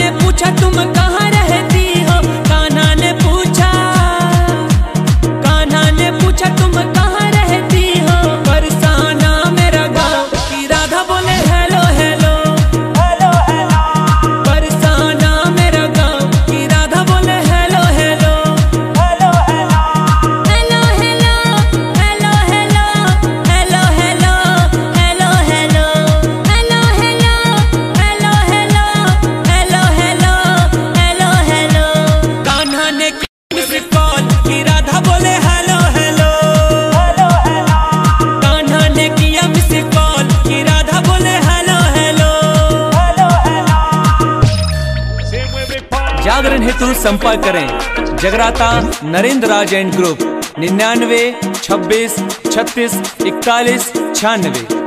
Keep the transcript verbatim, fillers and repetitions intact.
ने पूछा तुम कहाँ रहती हो, कान्हा ने पूछा, कान्हा ने पूछा तुम कहाँ रहती हो, बरसाना मेरा गाँव की राधा बोले hello hello hello hello, Barsana मेरा गाँव की राधा बोले hello hello hello hello hello hello hello hello hello hello hello hello hello hello hello hello hello hello hello. Kanha ने मिस कॉल की राधा बोले hello hello hello hello, Kanha ने किया मिस कॉल की राधा बोले हेलो हेलो हेलो हेलो। जागरण हेतु संपर्क करें जगराता नरेंद्र राज एंड ग्रुप निन्यानवे छब्बीस छत्तीस इकतालीस छियानवे।